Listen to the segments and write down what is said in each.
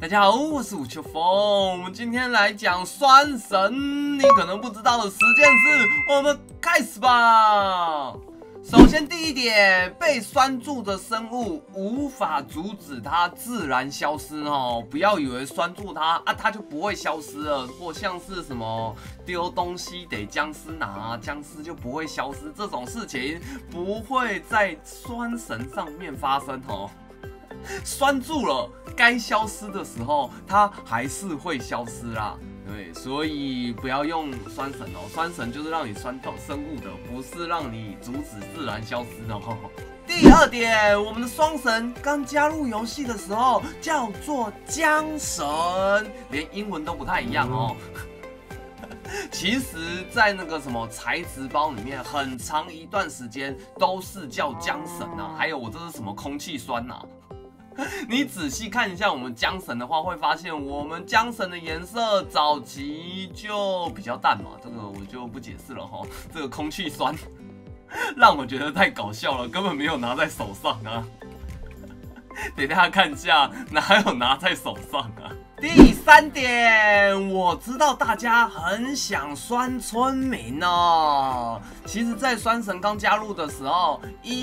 大家好，我是吴秋风。我们今天来讲酸神，你可能不知道的10件事，我们开始吧。首先，第一点，被酸住的生物无法阻止它自然消失哦。不要以为酸住它啊，它就不会消失了，或像是什么丢东西得僵尸拿，僵尸就不会消失，这种事情不会在酸神上面发生哦。酸住了，该消失的时候，它还是会消失啦。对，所以不要用酸神哦，酸神就是让你酸到生物的，不是让你阻止自然消失的哦。第二点，我们的双神刚加入游戏的时候叫做江神，连英文都不太一样哦。其实，在那个什么材质包里面，很长一段时间都是叫江神啊，还有我这是什么空气酸啊。你仔细看一下我们江神的话，会发现我们江神的颜色早期就比较淡嘛，这个我就不解释了哈。这个空气酸让我觉得太搞笑了，根本没有拿在手上啊。给大家看一下，哪有拿在手上啊？第三点，我知道大家很想酸村民哦。其实，在酸神刚加入的时候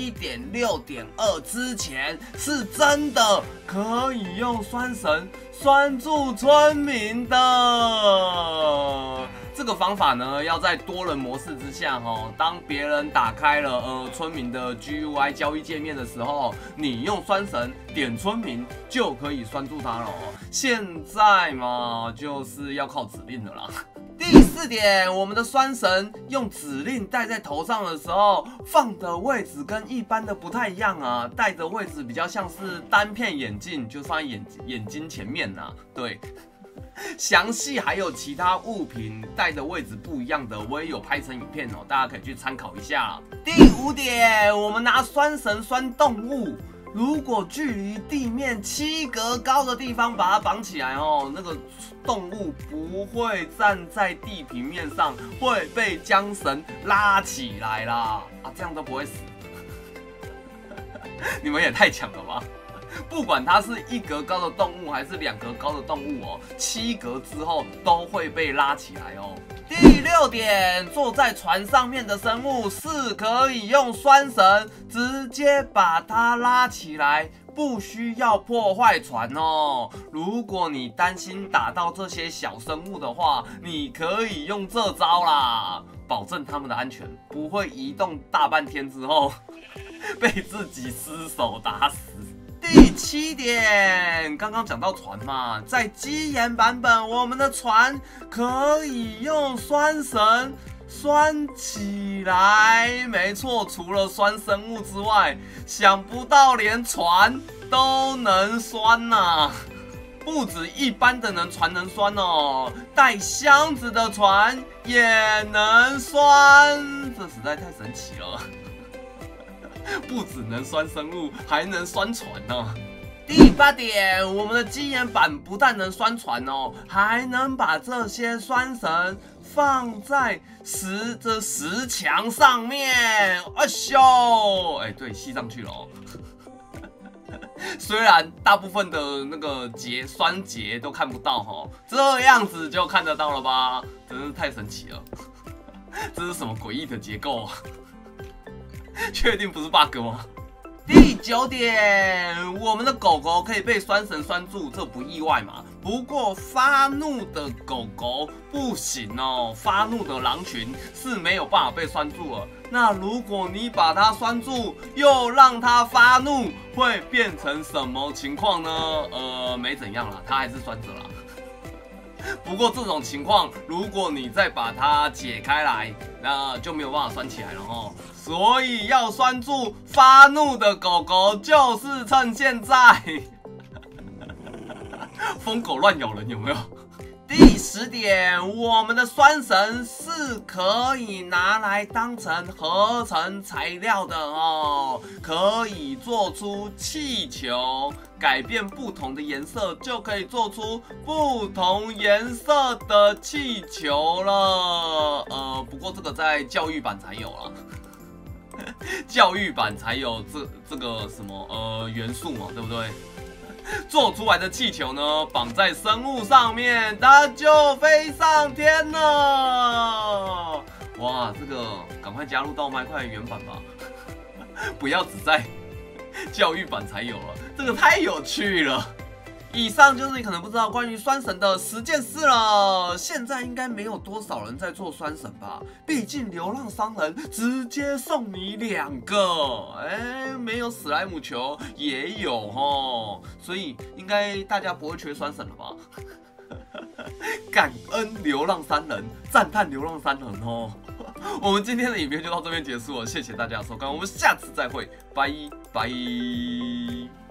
1.6.2 之前，是真的可以用酸神酸住村民的。这个方法呢，要在多人模式之下哦。当别人打开了村民的 GUI 交易界面的时候，你用酸神点村民就可以酸住他了哦。现在嘛，就是要靠指令的啦。第4点，我们的酸神用指令戴在头上的时候，放的位置跟一般的不太一样啊，戴的位置比较像是单片眼镜，就放在眼睛前面呐，对。详细还有其他物品戴的位置不一样的，我也有拍成影片哦，大家可以去参考一下。第5点，我们拿酸神酸动物，如果距离地面7格高的地方把它绑起来哦，那个动物不会站在地平面上，会被缰绳拉起来啦！啊，这样都不会死，你们也太强了吧！不管它是1格高的动物还是2格高的动物哦，7格之后都会被拉起来哦。第6点，坐在船上面的生物是可以用酸神直接把它拉起来，不需要破坏船哦。如果你担心打到这些小生物的话，你可以用这招啦，保证他们的安全，不会移动大半天之后被自己失手打死。第7点，刚刚讲到船嘛，在基岩版本，我们的船可以用酸神酸起来。没错，除了酸生物之外，想不到连船都能酸呐！不止一般的船能酸哦，带箱子的船也能酸，这实在太神奇了。不只能酸生物，还能酸船呢。第8点，我们的基岩版不但能酸船哦，还能把这些酸神放在石墙上面。哎咻，哎，对，吸上去了哦。虽然大部分的那个酸结都看不到哦，这样子就看得到了吧？真是太神奇了！这是什么诡异的结构啊？确定不是 bug 吗？第9点，我们的狗狗可以被酸神酸住，这不意外嘛。不过发怒的狗狗不行哦，发怒的狼群是没有办法被酸住了。那如果你把它酸住，又让它发怒，会变成什么情况呢？没怎样啦，它还是酸着啦。不过这种情况，如果你再把它解开来，那就没有办法酸起来了哦。所以要酸住发怒的狗狗，就是趁现在。疯狗乱咬人有没有？第10点，我们的酸神是可以拿来当成合成材料的哦，可以做出气球，改变不同的颜色就可以做出不同颜色的气球了。不过这个在教育版才有啦。教育版才有这个什么元素嘛，对不对？ 做出来的气球呢，绑在生物上面，它就飞上天了。哇，这个赶快加入到麦块原版吧，不要只在教育版才有了，这个太有趣了。以上就是你可能不知道关于酸神的10件事了。现在应该没有多少人在做酸神吧？毕竟流浪商人直接送你2个，没有史莱姆球也有齁，所以应该大家不会缺酸神了吧？感恩流浪商人，赞叹流浪商人哦。我们今天的影片就到这边结束了，谢谢大家的收看，我们下次再会，拜拜。